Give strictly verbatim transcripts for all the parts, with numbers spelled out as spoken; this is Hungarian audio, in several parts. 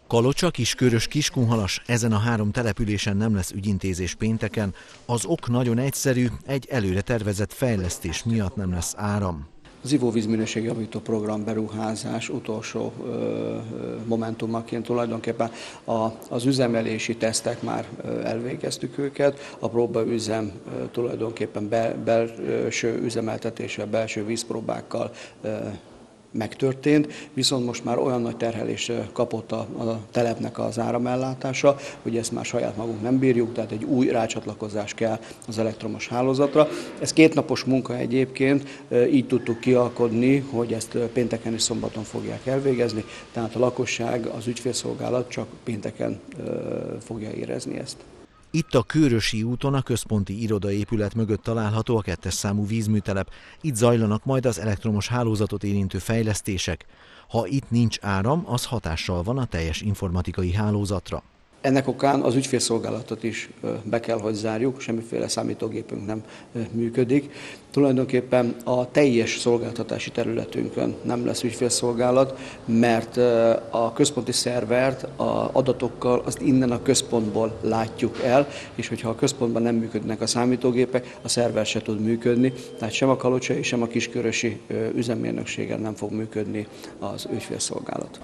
Kalocsa, Kiskörös, Kiskunhalas, ezen a három településen nem lesz ügyintézés pénteken. Az ok nagyon egyszerű, egy előre tervezett fejlesztés miatt nem lesz áram. Az ivóvízminőségjavító program beruházás utolsó ö, momentumaként tulajdonképpen a, az üzemelési tesztek már elvégeztük őket, a próbaüzem ö, tulajdonképpen bel, belső üzemeltetéssel, belső vízpróbákkal ö, megtörtént, viszont most már olyan nagy terhelés kapott a, a telepnek az áramellátása, hogy ezt már saját magunk nem bírjuk, tehát egy új rácsatlakozás kell az elektromos hálózatra. Ez kétnapos munka egyébként, így tudtuk kialkodni, hogy ezt pénteken és szombaton fogják elvégezni, tehát a lakosság, az ügyfélszolgálat csak pénteken fogja érezni ezt. Itt a Kőrösi úton a központi irodaépület mögött található a kettes számú vízműtelep. Itt zajlanak majd az elektromos hálózatot érintő fejlesztések. Ha itt nincs áram, az hatással van a teljes informatikai hálózatra. Ennek okán az ügyfélszolgálatot is be kell, hogy zárjuk, semmiféle számítógépünk nem működik. Tulajdonképpen a teljes szolgáltatási területünkön nem lesz ügyfélszolgálat, mert a központi szervert az adatokkal azt innen a központból látjuk el, és hogyha a központban nem működnek a számítógépek, a szerver se tud működni, tehát sem a kalocsai, sem a kiskörösi üzemmérnökségen nem fog működni az ügyfélszolgálat.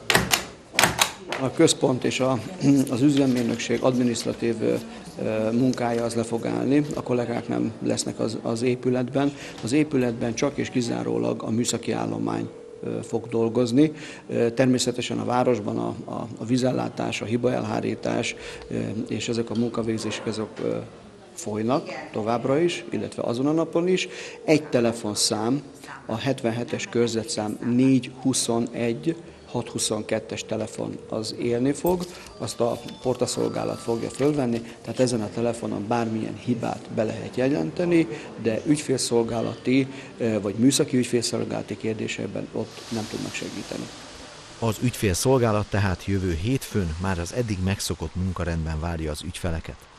A központ és a, az üzemmérnökség adminisztratív munkája az le fog állni, a kollégák nem lesznek az, az épületben. Az épületben csak és kizárólag a műszaki állomány fog dolgozni. Természetesen a városban a, a, a vízellátás, a hibaelhárítás és ezek a munkavégzések azok folynak továbbra is, illetve azon a napon is. Egy telefonszám, a hetvenhetes körzetszám négy huszonegy hat huszonkettes telefon az élni fog, azt a portaszolgálat fogja fölvenni, tehát ezen a telefonon bármilyen hibát be lehet jelenteni, de ügyfélszolgálati vagy műszaki ügyfélszolgálati kérdésekben ott nem tudnak segíteni. Az ügyfélszolgálat tehát jövő hétfőn már az eddig megszokott munkarendben várja az ügyfeleket.